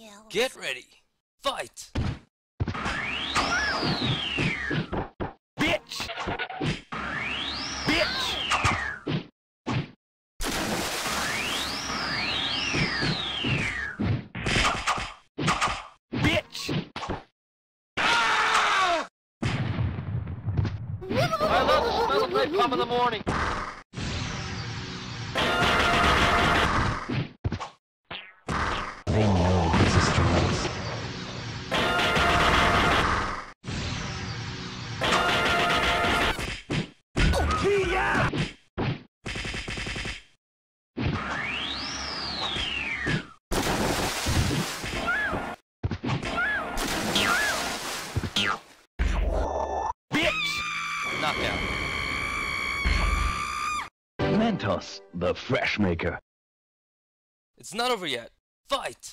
Get ready. Fight! Bitch! Bitch! Bitch! I love the smell of napalm in the morning. They know his instruments. Knockout. Mentos, the fresh maker. It's not over yet. Fight!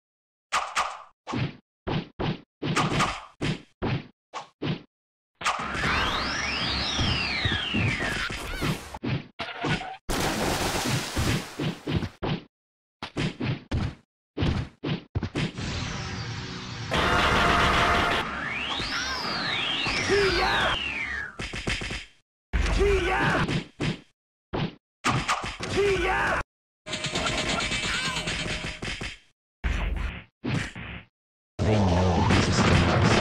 They know his instruments.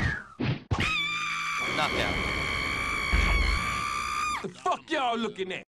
Knockout. The fuck y'all looking at?